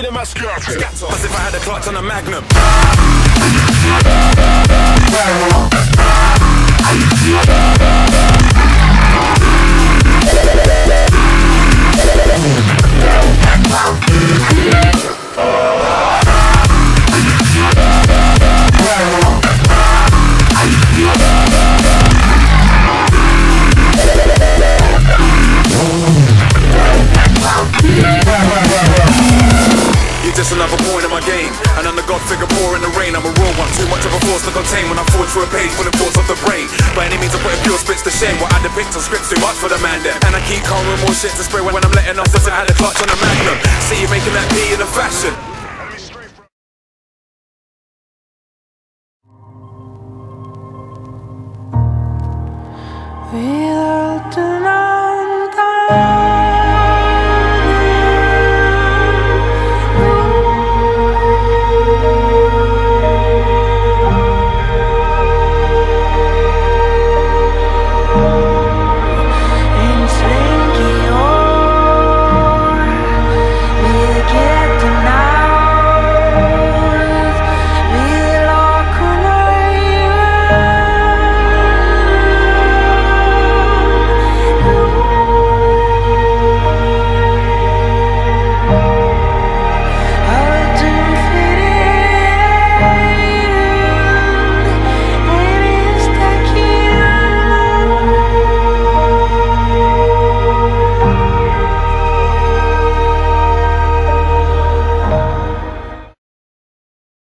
in my skirt. As if I had a clutch on a Magnum. Just another point in my game, and I'm the god figure pouring the rain. I'm a raw one, too much of a force to contain when I forge through a page full of thoughts of the brain. By any means I put a pure spits to shame. What I depict on scripts too much for the man there. And I keep calm with more shit to spray when I'm letting off. As if I had a clutch on a Magnum. See you making that P in a fashion. We